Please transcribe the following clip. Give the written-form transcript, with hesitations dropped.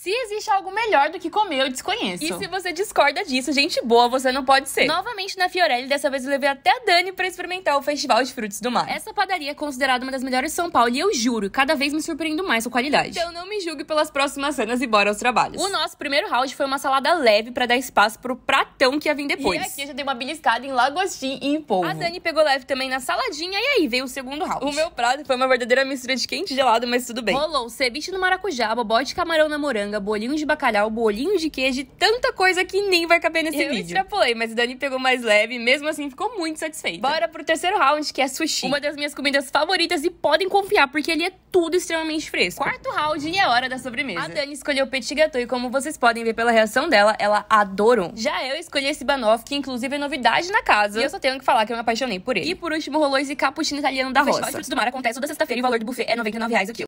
Se existe algo melhor do que comer, eu desconheço. E se você discorda disso, gente boa, você não pode ser. Novamente na Fiorelli, dessa vez eu levei até a Dani pra experimentar o Festival de Frutos do Mar. Essa padaria é considerada uma das melhores de São Paulo e eu juro, cada vez me surpreendo mais com a qualidade. Então não me julgue pelas próximas cenas e bora aos trabalhos. O nosso primeiro round foi uma salada leve pra dar espaço pro pratão que ia vir depois. E aqui eu já dei uma beliscada em lagostim e em polvo. A Dani pegou leve também na saladinha e aí veio o segundo round. O meu prato foi uma verdadeira mistura de quente e gelado, mas tudo bem. Rolou ceviche no maracujá, bobó de camarão na moranga, bolinho de bacalhau, bolinho de queijo e tanta coisa que nem vai caber nesse vídeo. Eu extrapolei, mas a Dani pegou mais leve e mesmo assim ficou muito satisfeita. Bora pro terceiro round, que é sushi. Uma das minhas comidas favoritas e podem confiar, porque ele é tudo extremamente fresco. Quarto round e é hora da sobremesa. A Dani escolheu petit gâteau e como vocês podem ver pela reação dela, ela adorou. Já eu escolhi esse banoffee, que inclusive é novidade na casa. E eu só tenho que falar que eu me apaixonei por ele. E por último rolou esse cappuccino italiano da Roça. O Festival de Frutos do Mar acontece toda sexta-feira e o valor do buffet é R$ 99 o quilo.